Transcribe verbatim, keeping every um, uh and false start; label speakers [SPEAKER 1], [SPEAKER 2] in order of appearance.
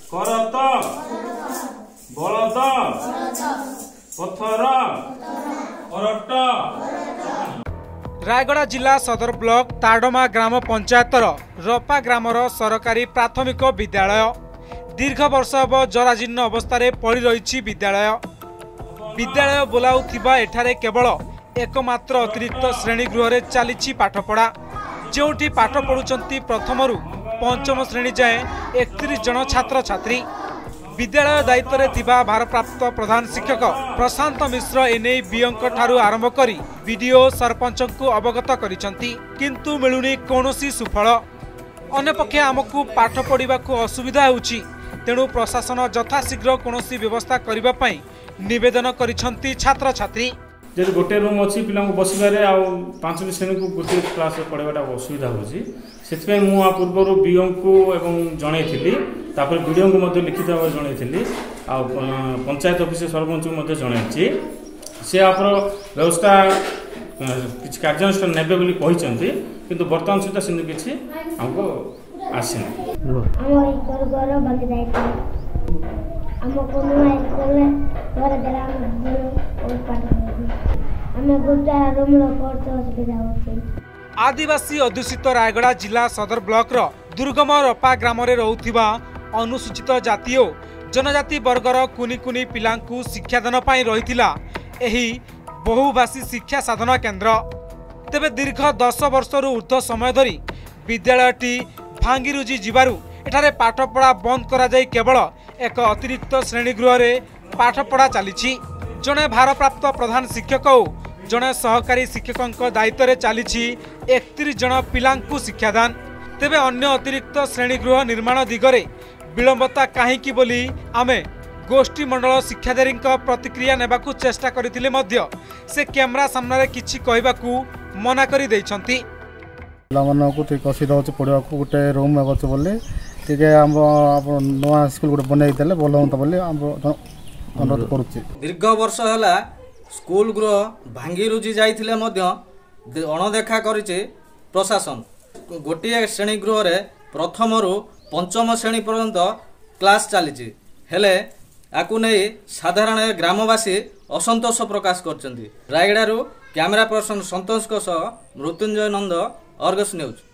[SPEAKER 1] करत बलद पथर करट।
[SPEAKER 2] रायगड़ा जिला सदर ब्लॉक ताडमा ग्राम पंचायतर रपा ग्रामर सरकारी प्राथमिक विद्यालय दीर्घ वर्ष अब जराजीर्ण अवस्था पड़ी रही। विद्यालय विद्यालय बोलाउथिबा एठारे केवल एकमात्र अतिरिक्त श्रेणीगृह रे चली पाठपढ़ा जोठी पाठ पढ़ुंट प्रथम पंचम श्रेणी जाए एकतीस जन छात्र छात्री। विद्यालय दायित्व में थिबा भारप्राप्त प्रधान शिक्षक प्रशांत मिश्र एने बीओंक ठारू आरंभ करी बीडीओ सरपंच को अवगत करिसंती किंतु मिलुनी कोनोसी सुफल। अन्यपक्षे आमको पाठ पढ़ा को असुविधा होउची तेणु प्रशासन यथाशीघ्र कोनोसी व्यवस्था करबा पई निवेदन करिसंती छात्र छात्री।
[SPEAKER 1] जब गोटे रूम अच्छी पिला बसवे आ पांचटी श्रेणी को गोटे क्लास पढ़ाटा असुविधा होची से मुझे पूर्व बीओ को जनई तापर बीडीओ को लिखित भाव जनई आ पंचायत ऑफिस सरपंच को जनई सी आप व्यवस्था किसी कार्यानुष्ठान नेबे बोली कहते किंतु बर्तमान सुधा से किसी हमको आसना
[SPEAKER 2] आदिवासी अध्युषित रायगड़ा जिला सदर ब्लॉक रो दुर्गम रपा ग्राम रे रहुथिबा अनुसूचित जाति और जनजाति वर्गर कुनी कुनी पिलांकु शिक्षादान पाई रहिथिला एही बहुभाषी शिक्षा साधन केन्द्र। तेबे दीर्घ दस वर्ष रु ऊर्ध्व समय धरी विद्यालयटी भांगी रुजी जिबारु एठारे पाठपढ़ा बंद करा जाई केवल एक अतिरिक्त श्रेणीगृह रे पाठपढ़ा चली। जड़े भारप्राप्त प्रधान शिक्षक और जड़े सहकारी शिक्षकों दायित्व में चली एकतीस जन पिलांकु शिक्षादान। तेबे अन्य अतिरिक्त श्रेणीगृह निर्माण दिगरे विलंबता कहीं बोली आमे गोष्ठी मंडल शिक्षाधारी प्रतिक्रिया नेबाकु चेष्टा करथिले मध्य से कैमरा सामने किछि कहबाकू मना करि दैछंती।
[SPEAKER 3] पिलामानकु ठीक असुविधा होछि पढिबाकू गोटे रूम हेबछ बोले टिके हम नवा स्कूल गोटे बनै देले भल होता बोले हम अनुरोध करूछि।
[SPEAKER 4] दीर्घ वर्ष हला स्कूल गृह भांगी रुजी जाइथिले मध्य अणदेखा करिছে प्रशासन। गोटे श्रेणी गृह रे प्रथम रु पंचम श्रेणी पर्यंत क्लास चली हेले आकु नहीं साधारण ग्रामवासी असंतोष प्रकाश करछंती। Rayagada camera person Santosh Mrityunjay Nanda Argus news.